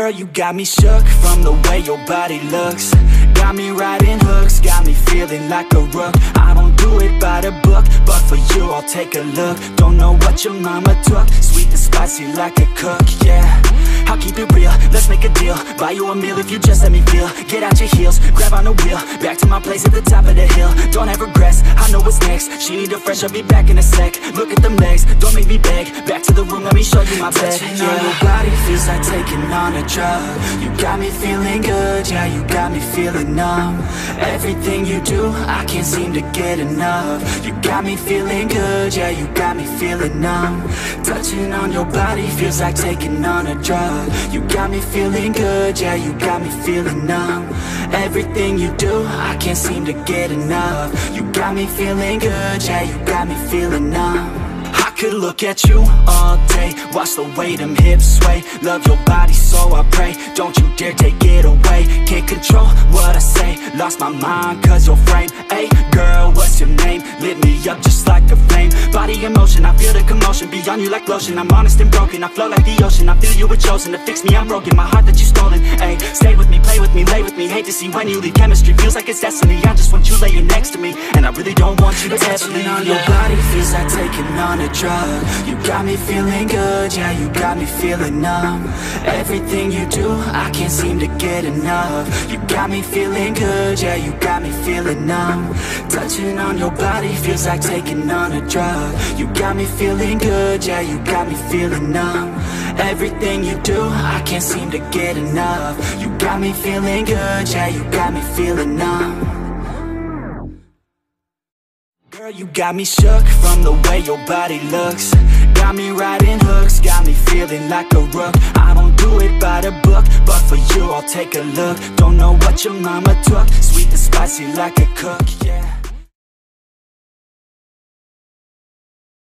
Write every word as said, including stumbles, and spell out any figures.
Girl, you got me shook from the way your body looks. Got me riding hooks, got me feeling like a rook. I don't do it by the book, but for you I'll take a look. Don't know what your mama took, sweet and spicy like a cook, yeah. I'll keep it real, let's make a deal. Buy you a meal if you just let me feel. Get out your heels, grab on the wheel. Back to my place at the top of the hill. Don't have regrets, I know what's next. She need a fresh, I'll be back in a sec. Look at them legs, don't make me beg. Back to the room, let me show you my bed. Touching on your body feels like taking on a drug. You got me feeling good, yeah, you got me feeling numb. Everything you do, I can't seem to get enough. You got me feeling good, yeah, you got me feeling numb. Touching on your body feels like taking on a drug. You got me feeling good, yeah, you got me feeling numb. Everything you do, I can't seem to get enough. You got me feeling good, yeah, you got me feeling numb. I could look at you all day, watch the way them hips sway. Love your body so I pray, don't you dare take it away. Can't control what I say, lost my mind cause your frame. Hey girl, what's your name? Lit me up just like a flame. Body in motion, I feel the commotion. Beyond you like lotion, I'm honest and broken. I flow like the ocean, I feel you were chosen. To fix me, I'm broken, my heart that you stolen. Hey, stay with me, play with me, lay with me. Hate to see when you leave, chemistry feels like it's destiny. I just want you laying next to me, and I really don't want you to ever leave. On your body feels like taking on a drug. You got me feeling good, yeah, you got me feeling numb. Everything you do, I can't seem to get enough. You got me feeling good, yeah, you got me feeling numb. Touching on your body feels like taking on a drug. You got me feeling good, yeah, you got me feeling numb. Everything you do, I can't seem to get enough. You got me feeling good, yeah, you got me feeling numb. Girl, you got me shook from the way your body looks. Got me riding hooks, got me feeling like a rook. I don't do it by the book, but for you I'll take a look. Don't know what your mama took, sweet and spicy like a cook, yeah.